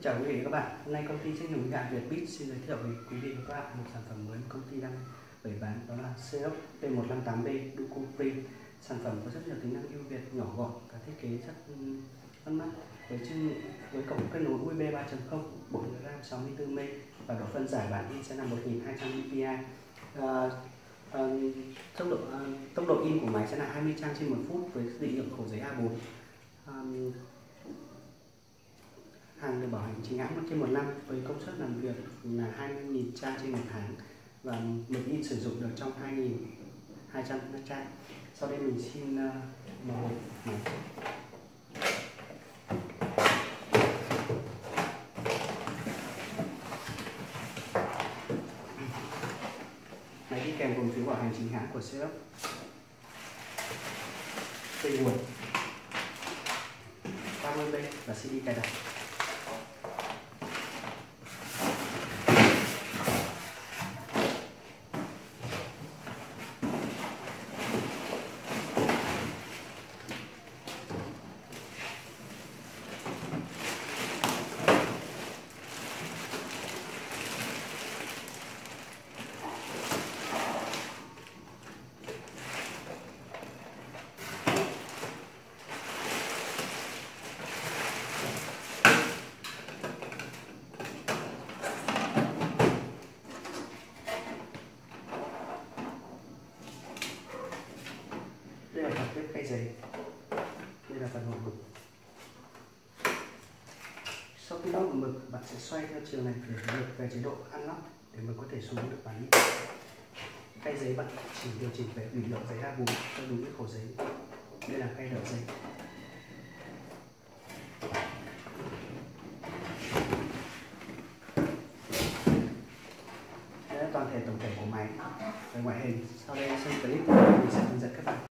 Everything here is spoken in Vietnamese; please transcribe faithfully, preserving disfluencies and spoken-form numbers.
Chào quý vị và các bạn. Hôm nay công ty trách nhiệm hữu hạn Vietbit xin giới thiệu với quý vị và các bạn một sản phẩm mới công ty đang bày bán, đó là Xerox P một năm tám B Duco Print. Sản phẩm có rất nhiều tính năng ưu việt, nhỏ gọn và thiết kế rất bắt mắt. Với chương với cổng kết nối u ét bê ba chấm không, bộ nhớ RAM sáu mươi tư mê ga và độ phân giải bản in sẽ là một nghìn hai trăm dpi. À, à, tốc độ à, tốc độ in của máy sẽ là hai mươi trang trên một phút với định lượng khổ giấy A bốn. À, hàng được bảo hành chính hãng trên một năm với công suất làm việc là hai mươi nghìn trang trên một tháng và mực in sử dụng được trong hai nghìn hai trăm trang. Sau đây mình xin uh, mở hộp máy. Máy đi kèm cùng phiếu bảo hành chính hãng của Xerox, dây nguồn, ba mươi B và xê đê cài đặt. Đây là phần tiếp khay giấy, đây là phần hộp mực. Sau khi lắp mực, bạn sẽ xoay theo chiều này để mực về chế độ unlock để mực có thể xuống được bản in. Khay giấy bạn chỉ điều chỉnh về định lượng giấy A bốn cho đúng với khổ giấy. Đây là khay đỡ giấy. Đây là toàn thể tổng thể của máy về ngoại hình. Sau đây xem clip mình sẽ hướng dẫn các bạn.